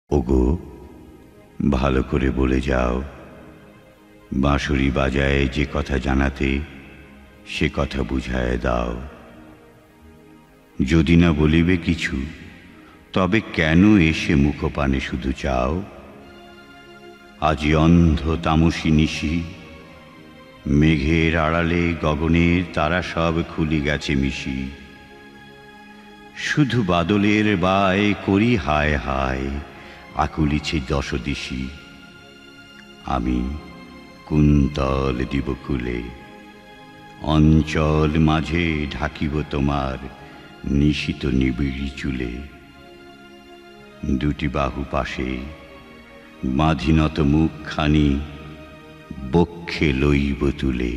ওগো ভালো করে বলে যাও, বাঁশরি বাজায় যে কথা জানাতে সে কথা বুঝায় দাও। যদি না বলিবে কিছু তবে কেন এসে মুখপানে শুধু চাও? আজি অন্ধ তামসী নিশি, মেঘের আড়ালে গগনের তারা সব খুলি গেছে মিশি। শুধু বাদলের বায় করি হায় হায়, আকুলিছে দশদিশি। আমি কুন্তল দিব কুলে, অঞ্চল মাঝে ঢাকিব তোমার নিশিত নিবিড়ি চুলে। দুটি বাহু পাশে মাধিনত মুখখানি বক্ষে লইব তুলে।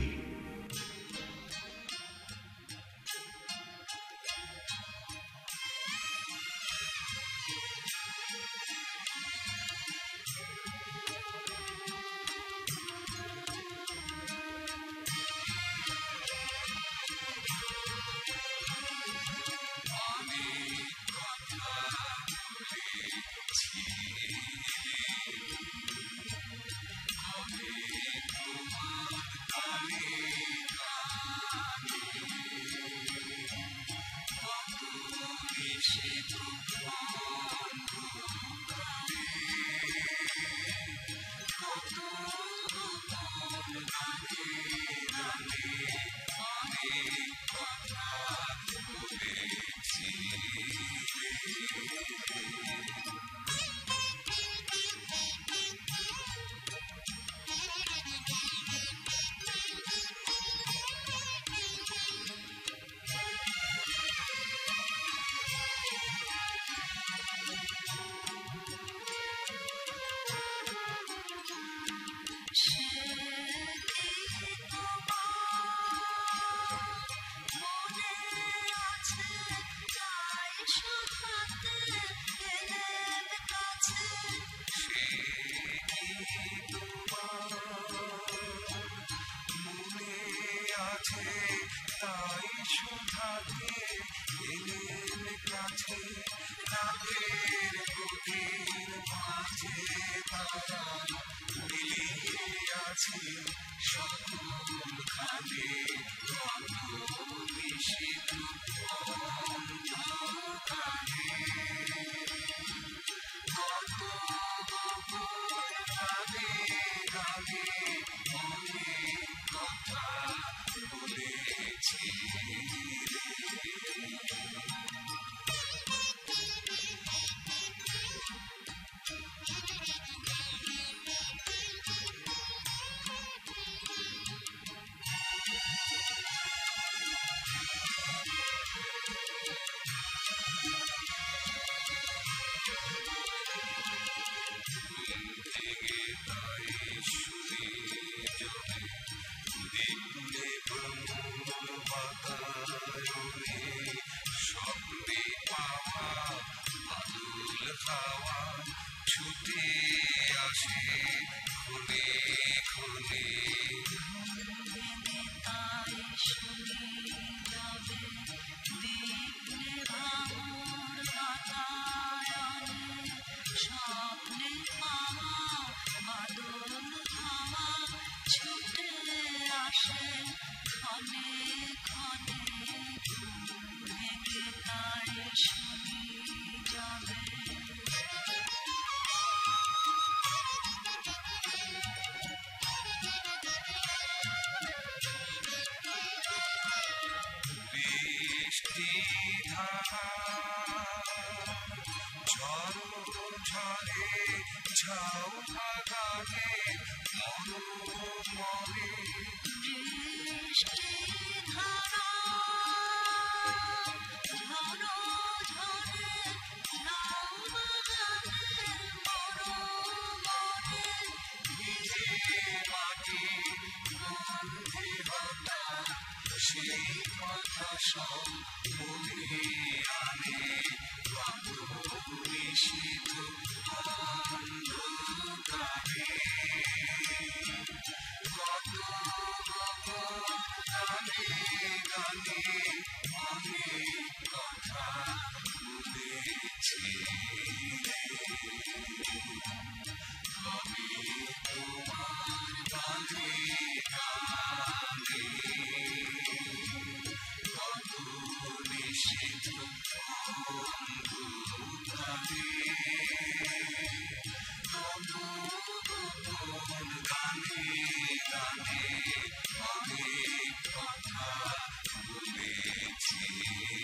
ছেলে